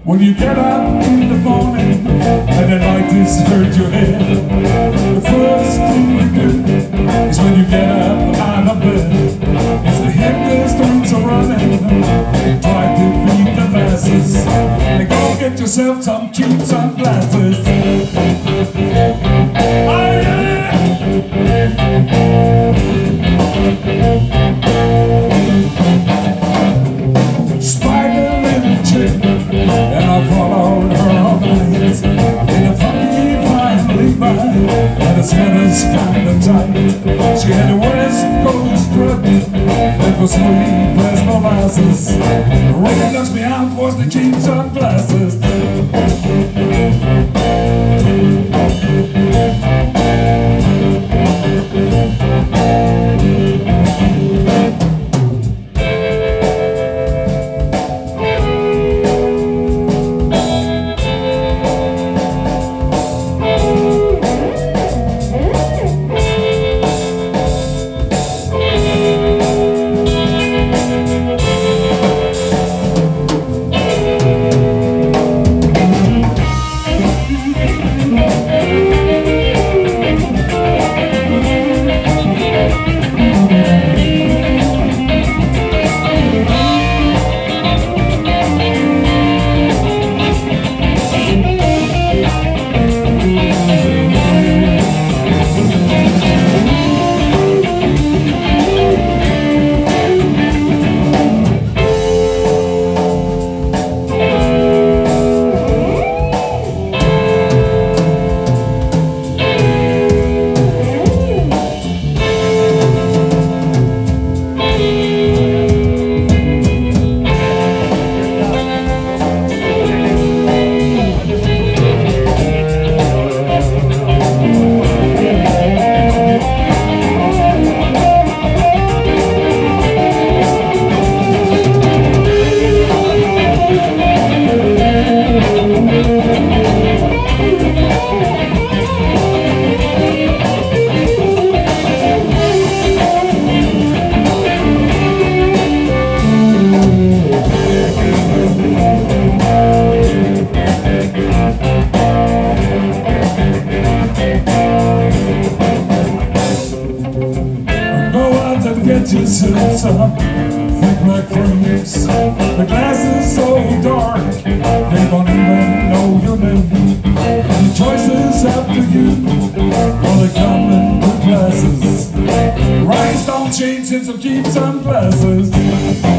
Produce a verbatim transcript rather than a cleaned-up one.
When you get up in the morning and the light is hurt your head, the first thing you do is when you get up out of bed, is to hit the streets are running, try to beat the masses, and go get yourself some cheap sunglasses. Oh yeah! Spider little chick, and I followed her all night in a funky fine Levi, and the sweater's kind of tight. She had a West Coast strut that was sweet as molasses. The way that knocks me out was the cheap sunglasses. Get yourself some thick black frames. The glass is so dark they don't even know your name. The choice is up to you. Well, they come in good glasses. Rhinestone chains and some cheap sunglasses.